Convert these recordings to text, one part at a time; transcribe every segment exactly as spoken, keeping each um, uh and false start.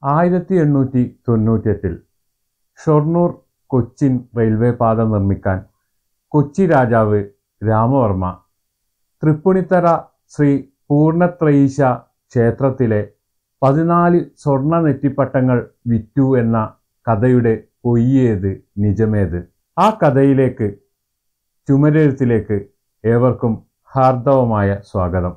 ആയിരത്തി എണ്ണൂറ്റി തൊണ്ണൂറ്റെട്ടിൽ ഷൊർണൂർ കൊച്ചിൻ റെയിൽവേ പാത നിർമ്മിക്കാൻ കൊച്ചി രാജാവ് രാമവർമ്മ തൃപ്പൂണിത്തറ ശ്രീ പൂർണ്ണത്രയീശ ക്ഷേത്രത്തിലെ പതിനാല് സ്വർണ്ണ നെറ്റിപ്പട്ടങ്ങൾ വിറ്റു എന്ന കഥയുടെ പൊയ്യേത് നിജമേത്? ആ കഥയിലേക്ക്, ചുമരെഴുത്തിലേക്ക് ഏവർക്കും ഹാർദവമായ സ്വാഗതം.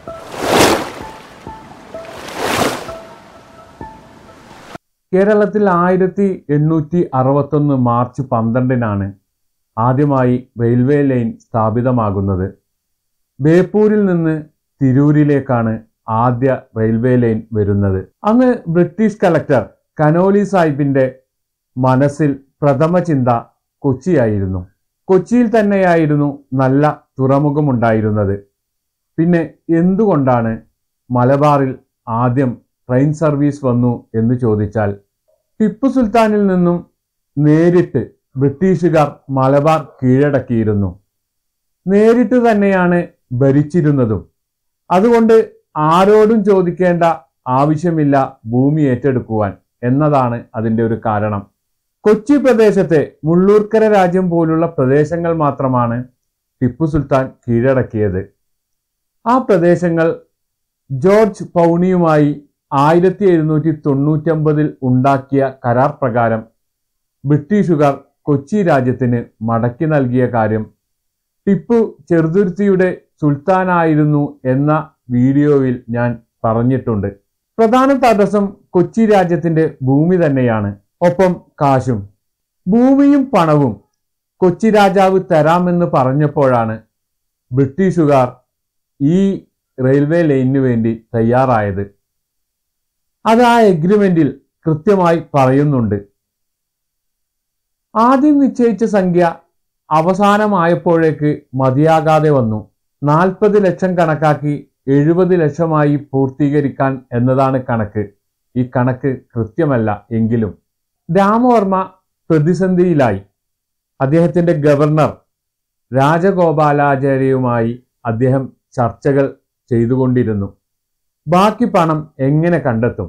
കേരളത്തിൽ ആയിരത്തി എണ്ണൂറ്റി അറുപത്തൊന്ന് മാർച്ച് പന്ത്രണ്ടിനാണ് ആദ്യമായി റെയിൽവേ ലൈൻ സ്ഥാപിതമാകുന്നത്. ബേപ്പൂരിൽ നിന്ന് തിരൂരിലേക്കാണ് ആദ്യ റെയിൽവേ ലൈൻ വരുന്നത്. അന്ന് ബ്രിട്ടീഷ് കളക്ടർ കനോലി സാഹിബിന്റെ മനസ്സിൽ പ്രഥമ ചിന്ത കൊച്ചിയായിരുന്നു. കൊച്ചിയിൽ തന്നെയായിരുന്നു നല്ല തുറമുഖമുണ്ടായിരുന്നത്. പിന്നെ എന്തുകൊണ്ടാണ് മലബാറിൽ ആദ്യം ട്രെയിൻ സർവീസ് വന്നു എന്ന് ചോദിച്ചാൽ, ടിപ്പു സുൽത്താനിൽ നിന്നും നേരിട്ട് ബ്രിട്ടീഷുകാർ മലബാർ കീഴടക്കിയിരുന്നു. നേരിട്ട് തന്നെയാണ് ഭരിച്ചിരുന്നതും. അതുകൊണ്ട് ആരോടും ചോദിക്കേണ്ട ആവശ്യമില്ല ഭൂമി ഏറ്റെടുക്കുവാൻ എന്നതാണ് അതിൻ്റെ ഒരു കാരണം. കൊച്ചി പ്രദേശത്തെ മുള്ളൂർക്കര രാജ്യം പോലുള്ള പ്രദേശങ്ങൾ മാത്രമാണ് ടിപ്പു സുൽത്താൻ കീഴടക്കിയത്. ആ പ്രദേശങ്ങൾ ജോർജ് പൗണിയുമായി ആയിരത്തി എഴുന്നൂറ്റി തൊണ്ണൂറ്റൊമ്പതിൽ ഉണ്ടാക്കിയ കരാർ പ്രകാരം ബ്രിട്ടീഷുകാർ കൊച്ചി രാജ്യത്തിന് മടക്കി നൽകിയ കാര്യം ടിപ്പു ചെറുതുരുത്തിയുടെ സുൽത്താനായിരുന്നു എന്ന വീഡിയോയിൽ ഞാൻ പറഞ്ഞിട്ടുണ്ട്. പ്രധാന തടസ്സം കൊച്ചി രാജ്യത്തിന്റെ ഭൂമി തന്നെയാണ്, ഒപ്പം കാശും. ഭൂമിയും പണവും കൊച്ചി രാജാവ് തരാമെന്ന് പറഞ്ഞപ്പോഴാണ് ബ്രിട്ടീഷുകാർ ഈ റെയിൽവേ ലൈനിനു വേണ്ടി തയ്യാറായത്. അത് ആ എഗ്രിമെന്റിൽ കൃത്യമായി പറയുന്നുണ്ട്. ആദ്യം നിശ്ചയിച്ച സംഖ്യ അവസാനമായപ്പോഴേക്ക് മതിയാകാതെ വന്നു. നാൽപ്പത് ലക്ഷം കണക്കാക്കി എഴുപത് ലക്ഷമായി പൂർത്തീകരിക്കാൻ എന്നതാണ് കണക്ക്. ഈ കണക്ക് കൃത്യമല്ല എങ്കിലും രാമവർമ്മ പ്രതിസന്ധിയിലായി. അദ്ദേഹത്തിന്റെ ഗവർണർ രാജഗോപാലാചാര്യയുമായി അദ്ദേഹം ചർച്ചകൾ ചെയ്തുകൊണ്ടിരുന്നു. ബാക്കി പണം എങ്ങനെ കണ്ടെത്തും?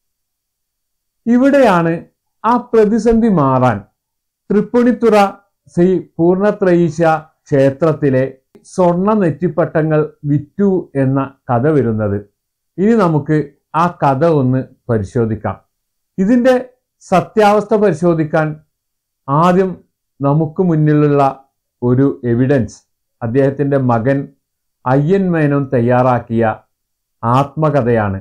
ഇവിടെയാണ് ആ പ്രതിസന്ധി മാറാൻ തൃപ്പൂണിത്തുറ ശ്രീ പൂർണ്ണത്രയീശ ക്ഷേത്രത്തിലെ സ്വർണ്ണ നെറ്റിപ്പട്ടങ്ങൾ വിറ്റു എന്ന കഥ വരുന്നത്. ഇനി നമുക്ക് ആ കഥ ഒന്ന് പരിശോധിക്കാം. ഇതിൻ്റെ സത്യാവസ്ഥ പരിശോധിക്കാൻ ആദ്യം നമുക്ക് മുന്നിലുള്ള ഒരു എവിഡൻസ് അദ്ദേഹത്തിൻ്റെ മകൻ അയ്യൻ മേനോൻ തയ്യാറാക്കിയ ആത്മകഥയാണ്.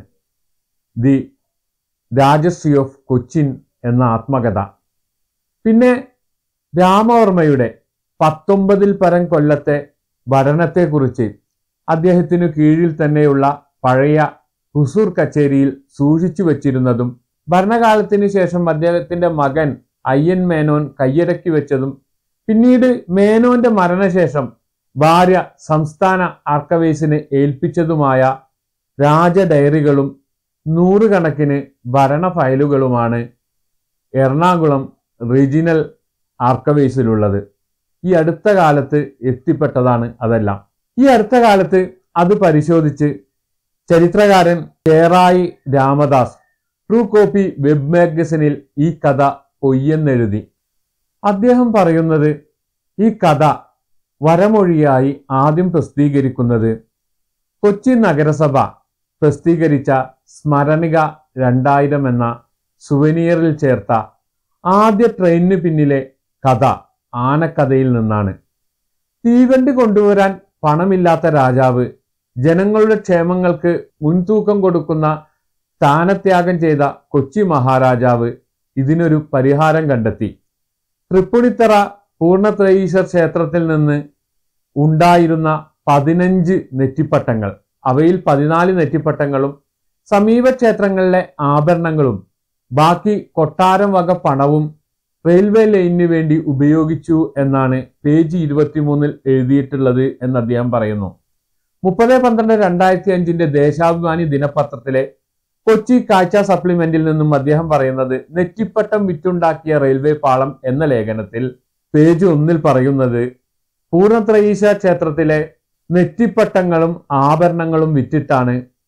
ദി രാജശ്രീ ഓഫ് കൊച്ചിൻ എന്ന ആത്മകഥ. പിന്നെ രാമവർമ്മയുടെ പത്തൊമ്പതിൽ പരം കൊല്ലത്തെ ഭരണത്തെക്കുറിച്ച് അദ്ദേഹത്തിനു കീഴിൽ തന്നെയുള്ള പഴയ ഹുസൂർ കച്ചേരിയിൽ സൂക്ഷിച്ചു വച്ചിരുന്നതും ഭരണകാലത്തിന് ശേഷം അദ്ദേഹത്തിന്റെ മകൻ അയ്യൻ മേനോൻ കയ്യടക്കി വെച്ചതും പിന്നീട് മേനോന്റെ മരണശേഷം ഭാര്യ സംസ്ഥാന ആർക്കവൈസിന് ഏൽപ്പിച്ചതുമായ രാജ ഡയറികളും നൂറുകണക്കിന് ഭരണ ഫയലുകളുമാണ് എറണാകുളം റീജിയണൽ ആർക്കവൈസിലുള്ളത്. ഈ അടുത്ത കാലത്ത് എത്തിപ്പെട്ടതാണ് അതെല്ലാം. ഈ അടുത്ത കാലത്ത് അത് പരിശോധിച്ച് ചരിത്രകാരൻ Cherai Ramadas true copy web മാഗസിനിൽ ഈ കഥ പൊയ്യെന്നെഴുതി. അദ്ദേഹം പറയുന്നത്, ഈ കഥ വരമൊഴിയായി ആദ്യം പ്രസിദ്ധീകരിക്കുന്നത് കൊച്ചി നഗരസഭ പ്രസിദ്ധീകരിച്ച സ്മരണിക രണ്ടായിരം എന്ന സുവനീറിൽ ചേർത്ത ആദ്യ ട്രെയിനിന് പിന്നിലെ കഥ ആനക്കഥയിൽ നിന്നാണ്. തീവണ്ടി കൊണ്ടുവരാൻ പണമില്ലാത്ത രാജാവ് ജനങ്ങളുടെ ക്ഷേമങ്ങൾക്ക് മുൻതൂക്കം കൊടുക്കുന്ന സ്ഥാനത്യാഗം ചെയ്ത കൊച്ചി മഹാരാജാവ് ഇതിനൊരു പരിഹാരം കണ്ടെത്തി. തൃപ്പൂണിത്തറ പൂർണ്ണത്രയീശ ക്ഷേത്രത്തിൽ നിന്ന് ഉണ്ടായിരുന്ന പതിനഞ്ച് നെറ്റിപ്പട്ടങ്ങൾ, അവയിൽ പതിനാല് നെറ്റിപ്പട്ടങ്ങളും സമീപ ക്ഷേത്രങ്ങളിലെ ആഭരണങ്ങളും ബാക്കി കൊട്ടാരം വക പണവും റെയിൽവേ ലൈനിന് വേണ്ടി ഉപയോഗിച്ചു എന്നാണ് പേജ് ഇരുപത്തിമൂന്നിൽ എഴുതിയിട്ടുള്ളത് എന്ന് അദ്ദേഹം പറയുന്നു. മുപ്പത് പന്ത്രണ്ട് രണ്ടായിരത്തി അഞ്ചിന്റെ ദേശാഭിമാനി ദിനപത്രത്തിലെ കൊച്ചി കാഴ്ച സപ്ലിമെന്റിൽ നിന്നും അദ്ദേഹം പറയുന്നത്, നെറ്റിപ്പട്ടം വിറ്റുണ്ടാക്കിയ റെയിൽവേ പാളം എന്ന ലേഖനത്തിൽ പേജ് ഒന്നിൽ പറയുന്നത്, പൂർണ്ണത്രയീശ ക്ഷേത്രത്തിലെ നെറ്റിപ്പട്ടങ്ങളും ആഭരണങ്ങളും വിറ്റിട്ടാണ്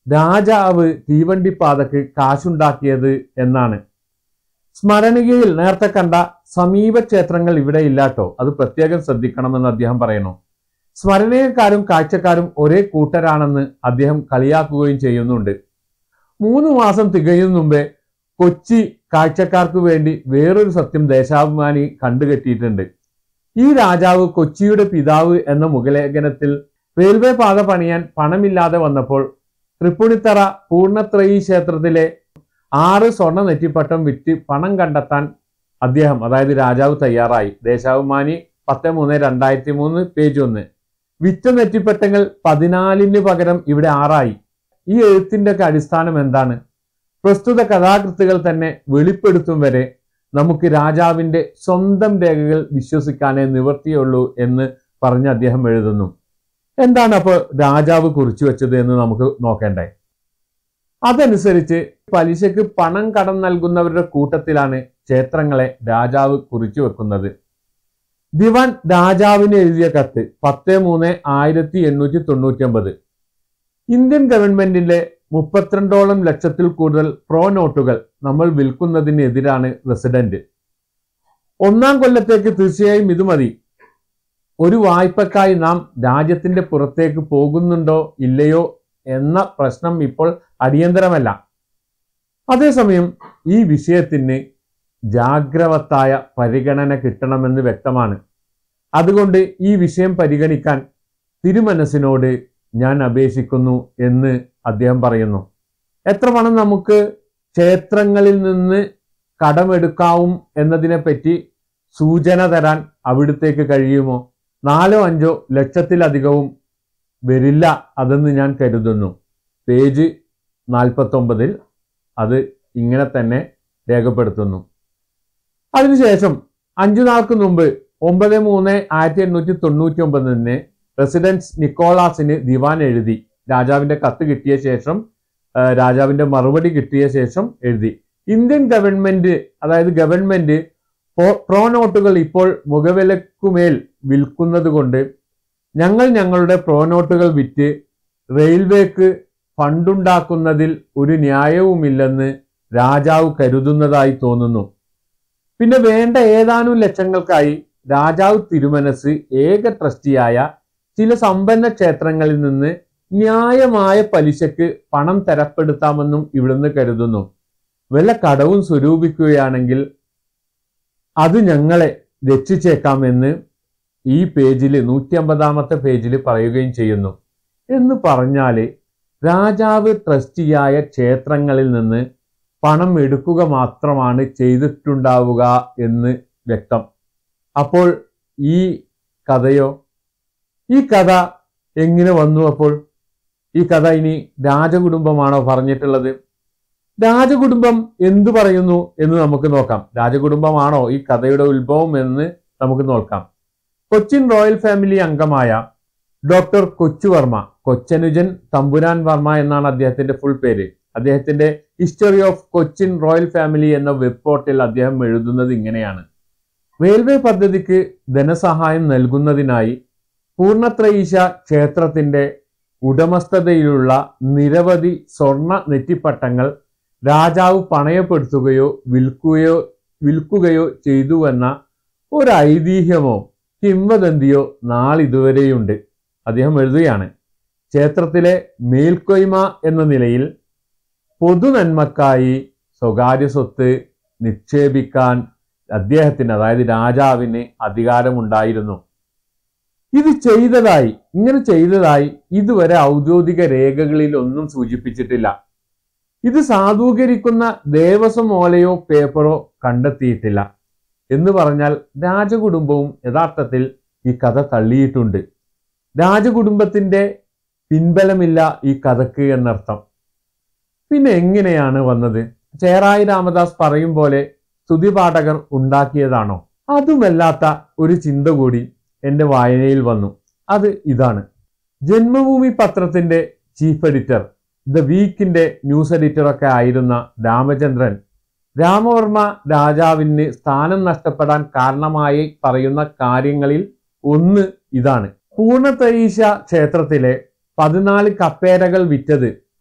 രാജാവ് തീവണ്ടിപ്പാതക്ക് കാശുണ്ടാക്കിയത് എന്നാണ്. സ്മരണികയിൽ നേരത്തെ കണ്ട സമീപ ക്ഷേത്രങ്ങൾ ഇവിടെ ഇല്ലാട്ടോ, അത് പ്രത്യേകം ശ്രദ്ധിക്കണമെന്ന് അദ്ദേഹം പറയുന്നു. സ്മരണീയക്കാരും കാഴ്ചക്കാരും ഒരേ കൂട്ടരാണെന്ന് അദ്ദേഹം കളിയാക്കുകയും ചെയ്യുന്നുണ്ട്. മൂന്ന് മാസം തികയും മുമ്പേ കൊച്ചി കാഴ്ചക്കാർക്ക് വേണ്ടി വേറൊരു സത്യം ദേശാഭിമാനി കണ്ടുകെട്ടിയിട്ടുണ്ട്. ഈ രാജാവ് കൊച്ചിയുടെ പിതാവ് എന്ന മുഖലേഖനത്തിൽ റെയിൽവേ പാത പണിയാൻ പണമില്ലാതെ വന്നപ്പോൾ തൃപ്പൂണിത്തറ പൂർണ്ണത്രയീ ക്ഷേത്രത്തിലെ ആറ് സ്വർണ്ണ നെറ്റിപ്പട്ടം വിറ്റ് പണം കണ്ടെത്താൻ അദ്ദേഹം, അതായത് രാജാവ് തയ്യാറായി. ദേശാഭിമാനി പത്ത് മൂന്ന് രണ്ടായിരത്തി മൂന്ന് പേജ് ഒന്ന്. വിറ്റ നെറ്റിപ്പട്ടങ്ങൾ പതിനാലിന് പകരം ഇവിടെ ആറായി. ഈ എഴുത്തിന്റെ ഒക്കെ അടിസ്ഥാനം എന്താണ്? പ്രസ്തുത കഥാകൃത്തുകൾ തന്നെ വെളിപ്പെടുത്തും വരെ നമുക്ക് രാജാവിന്റെ സ്വന്തം രേഖകൾ വിശ്വസിക്കാനേ നിവർത്തിയുള്ളൂ എന്ന് പറഞ്ഞ് അദ്ദേഹം എഴുതുന്നു. എന്താണ് അപ്പോൾ രാജാവ് കുറിച്ചു വെച്ചത് എന്ന് നമുക്ക് നോക്കേണ്ടേ? അതനുസരിച്ച് പലിശക്ക് പണം കടം നൽകുന്നവരുടെ കൂട്ടത്തിലാണ് ക്ഷേത്രങ്ങളെ രാജാവ് കുറിച്ചു വെക്കുന്നത്. ദിവാൻ രാജാവിന് എഴുതിയ കത്ത് പത്ത് മൂന്ന് ആയിരത്തി എണ്ണൂറ്റി തൊണ്ണൂറ്റി ഒമ്പത്. ഇന്ത്യൻ ഗവൺമെന്റിന്റെ മുപ്പത്തിരണ്ടോളം ലക്ഷത്തിൽ കൂടുതൽ പ്രോ നോട്ടുകൾ നമ്മൾ വിൽക്കുന്നതിനെതിരാണ് റെസിഡന്റ്. ഒന്നാം കൊല്ലത്തേക്ക് തീർച്ചയായും ഇത് മതി. ഒരു വായ്പക്കായി നാം രാജ്യത്തിന്റെ പുറത്തേക്ക് പോകുന്നുണ്ടോ ഇല്ലയോ എന്ന പ്രശ്നം ഇപ്പോൾ അടിയന്തരമല്ല. അതേസമയം ഈ വിഷയത്തിന് ജാഗ്രവത്തായ പരിഗണന കിട്ടണമെന്ന് വ്യക്തമാണ്. അതുകൊണ്ട് ഈ വിഷയം പരിഗണിക്കാൻ തിരുമനസിനോട് ഞാൻ അപേക്ഷിക്കുന്നു എന്ന് അദ്ദേഹം പറയുന്നു. എത്ര പണം നമുക്ക് ക്ഷേത്രങ്ങളിൽ നിന്ന് കടമെടുക്കാവും എന്നതിനെപ്പറ്റി സൂചന തരാൻ അവിടുത്തേക്ക് കഴിയുമോ? നാലോ അഞ്ചോ ലക്ഷത്തിലധികവും വരില്ല അതെന്ന് ഞാൻ കരുതുന്നു. പേജ് നാൽപ്പത്തൊമ്പതിൽ അത് ഇങ്ങനെ തന്നെ രേഖപ്പെടുത്തുന്നു. അതിനുശേഷം അഞ്ചു നാൾക്ക് മുമ്പ് ഒമ്പത് മൂന്ന് ആയിരത്തി എണ്ണൂറ്റി തൊണ്ണൂറ്റി ഒമ്പതിന് റെസിഡൻസ് നിക്കോളാസിന് ദിവാൻ എഴുതി. രാജാവിന്റെ കത്ത് കിട്ടിയ ശേഷം, രാജാവിന്റെ മറുപടി കിട്ടിയ ശേഷം എഴുതി. ഇന്ത്യൻ ഗവൺമെന്റ്, അതായത് ഗവൺമെന്റ് പ്രോ നോട്ടുകൾ ഇപ്പോൾ മുഖവിലക്കുമേൽ വിൽക്കുന്നത് കൊണ്ട് ഞങ്ങൾ ഞങ്ങളുടെ പ്രോ നോട്ടുകൾ വിറ്റ് റെയിൽവേക്ക് ഫണ്ടുണ്ടാക്കുന്നതിൽ ഒരു ന്യായവുമില്ലെന്ന് രാജാവ് കരുതുന്നതായി തോന്നുന്നു. പിന്നെ വേണ്ട ഏതാനും ലക്ഷങ്ങൾക്കായി രാജാവ് തിരുമനസ് ഏക ട്രസ്റ്റിയായ ചില സമ്പന്ന ക്ഷേത്രങ്ങളിൽ നിന്ന് ന്യായമായ പലിശക്ക് പണം തരപ്പെടുത്താമെന്നും ഇവിടുന്ന് കരുതുന്നു. വല്ല കടവും സ്വരൂപിക്കുകയാണെങ്കിൽ അത് ഞങ്ങളെ രക്ഷിച്ചേക്കാമെന്ന് ഈ പേജിൽ നൂറ്റി അമ്പതാമത്തെ പേജിൽ പറയുകയും ചെയ്യുന്നു. എന്ന് പറഞ്ഞാല് രാജാവ് ട്രസ്റ്റിയായ ക്ഷേത്രങ്ങളിൽ നിന്ന് പണം എടുക്കുക മാത്രമാണ് ചെയ്തിട്ടുണ്ടാവുക എന്ന് വ്യക്തം. അപ്പോൾ ഈ കഥയോ? ഈ കഥ എങ്ങനെ വന്നു? അപ്പോൾ ഈ കഥ ഇനി രാജകുടുംബമാണോ പറഞ്ഞിട്ടുള്ളത്? രാജകുടുംബം എന്തു പറയുന്നു എന്ന് നമുക്ക് നോക്കാം. രാജകുടുംബമാണോ ഈ കഥയുടെ ഉത്ഭവം എന്ന് നമുക്ക് നോക്കാം. കൊച്ചിൻ റോയൽ ഫാമിലി അംഗമായ ഡോക്ടർ കൊച്ചുവർമ്മ, കൊച്ചനുജൻ തമ്പുരാൻ വർമ്മ എന്നാണ് അദ്ദേഹത്തിന്റെ ഫുൾ പേര്. അദ്ദേഹത്തിന്റെ history of Cochin royal family എന്ന വെബ് പോർട്ടിൽ അദ്ദേഹം എഴുതുന്നത് ഇങ്ങനെയാണ്: റെയിൽവേ പദ്ധതിക്ക് ധനസഹായം നൽകുന്നതിനായി പൂർണ്ണത്രയീശ ക്ഷേത്രത്തിന്റെ ഉടമസ്ഥതയിലുള്ള നിരവധി സ്വർണ്ണ നെറ്റിപ്പട്ടങ്ങൾ രാജാവ് പണയപ്പെടുത്തുകയോ വിൽക്കുകയോ വിൽക്കുകയോ ചെയ്തുവെന്ന ഒരു ഐതിഹ്യമോ കിംവദന്തിയോ നാളിതുവരെയുണ്ട്. അദ്ദേഹം എഴുതുകയാണ്: ക്ഷേത്രത്തിലെ മേൽക്കൊയ്മ എന്ന നിലയിൽ പൊതുനന്മക്കായി സ്വകാര്യ സ്വത്ത് നിക്ഷേപിക്കാൻ അദ്ദേഹത്തിന്, അതായത് രാജാവിന് അധികാരമുണ്ടായിരുന്നു. ഇത് ചെയ്തതായി ഇങ്ങനെ ചെയ്തതായി ഇതുവരെ ഔദ്യോഗിക രേഖകളിൽ ഒന്നും സൂചിപ്പിച്ചിട്ടില്ല. ഇത് സാധൂകരിക്കുന്ന ദേവസ്വം ഓലയോ പേപ്പറോ കണ്ടെത്തിയിട്ടില്ല. എന്ന് പറഞ്ഞാൽ രാജകുടുംബവും യഥാർത്ഥത്തിൽ ഈ കഥ തള്ളിയിട്ടുണ്ട്. രാജകുടുംബത്തിന്റെ പിൻബലമില്ല ഈ കഥക്ക് എന്നർത്ഥം. പിന്നെ എങ്ങനെയാണ് വന്നത്? ചേറായി രാമദാസ് പറയും പോലെ സ്തുതിപാഠകർ ഉണ്ടാക്കിയതാണോ? അതുമല്ലാത്ത ഒരു ചിന്ത കൂടി എൻ്റെ വായനയിൽ വന്നു. അത് ഇതാണ്: ജന്മഭൂമി പത്രത്തിന്റെ ചീഫ് എഡിറ്റർ, ദ വീക്കിന്റെ ന്യൂസ് എഡിറ്ററൊക്കെ ആയിരുന്ന രാമചന്ദ്രൻ രാമവർമ്മ രാജാവിന് സ്ഥാനം നഷ്ടപ്പെടാൻ കാരണമായി പറയുന്ന കാര്യങ്ങളിൽ ഒന്ന് ഇതാണ്: പൂർണ്ണത്രയീശ ക്ഷേത്രത്തിലെ പതിനാല് കപ്പേരകൾ വിറ്റത്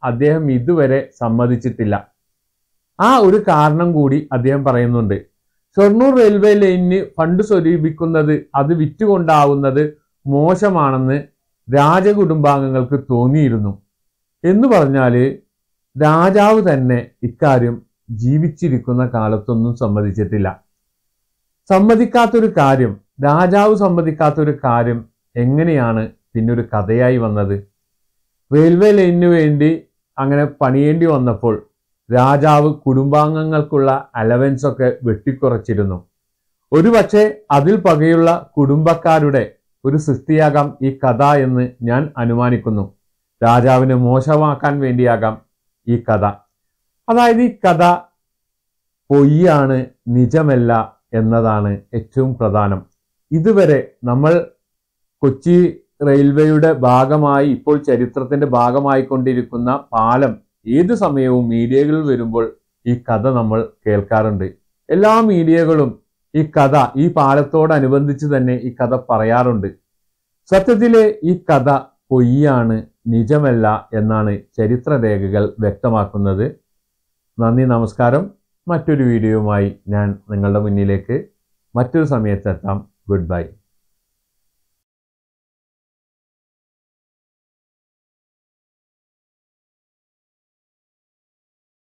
അദ്ദേഹം ഇതുവരെ സമ്മതിച്ചിട്ടില്ല. ആ ഒരു കാരണം കൂടി അദ്ദേഹം പറയുന്നുണ്ട്. ഷൊർണൂർ റെയിൽവേ ലൈനിന് ഫണ്ട് സ്വരൂപിക്കുന്നത് അത് വിറ്റുകൊണ്ടാവുന്നത് മോശമാണെന്ന് രാജകുടുംബാംഗങ്ങൾക്ക് തോന്നിയിരുന്നു എന്ന് പറഞ്ഞാൽ രാജാവ് തന്നെ ഇക്കാര്യം ജീവിച്ചിരിക്കുന്ന കാലത്തൊന്നും സമ്മതിച്ചിട്ടില്ല. സമ്മതിക്കാത്തൊരു കാര്യം, രാജാവ് സമ്മതിക്കാത്തൊരു കാര്യം എങ്ങനെയാണ് പിന്നൊരു കഥയായി വന്നത്? റെയിൽവേ ലൈനിനു വേണ്ടി അങ്ങനെ പണിയേണ്ടി വന്നപ്പോൾ രാജാവ് കുടുംബാംഗങ്ങൾക്കുള്ള അലവൻസ് ഒക്കെ വെട്ടിക്കുറച്ചിരുന്നു. ഒരുപക്ഷെ അതിൽ പകയുള്ള കുടുംബക്കാരുടെ ഒരു സൃഷ്ടിയാകാം ഈ കഥ എന്ന് ഞാൻ അനുമാനിക്കുന്നു. രാജാവിനെ മോശമാക്കാൻ വേണ്ടിയാകാം ഈ കഥ. അതായത് ഈ കഥ പൊയ്യാണ്, നിജമല്ല എന്നതാണ് ഏറ്റവും പ്രധാനം. ഇതുവരെ നമ്മൾ കൊച്ചി റെയിൽവേയുടെ ഭാഗമായി ഇപ്പോൾ ചരിത്രത്തിന്റെ ഭാഗമായി കൊണ്ടിരിക്കുന്ന പാലം ഏത് സമയവും മീഡിയകളിൽ വരുമ്പോൾ ഈ കഥ നമ്മൾ കേൾക്കാറുണ്ട്. എല്ലാ മീഡിയകളും ഈ കഥ ഈ പാലത്തോടനുബന്ധിച്ച് തന്നെ ഈ കഥ പറയാറുണ്ട്. സത്യത്തിലെ ഈ കഥ പൊയ്യാണ്, നിജമല്ല എന്നാണ് ചരിത്രരേഖകൾ വ്യക്തമാക്കുന്നത്. നന്ദി, നമസ്കാരം. മറ്റൊരു വീഡിയോയുമായി ഞാൻ നിങ്ങളുടെ മുന്നിലേക്ക് മറ്റൊരു സമയത്തെത്താം. Good bye.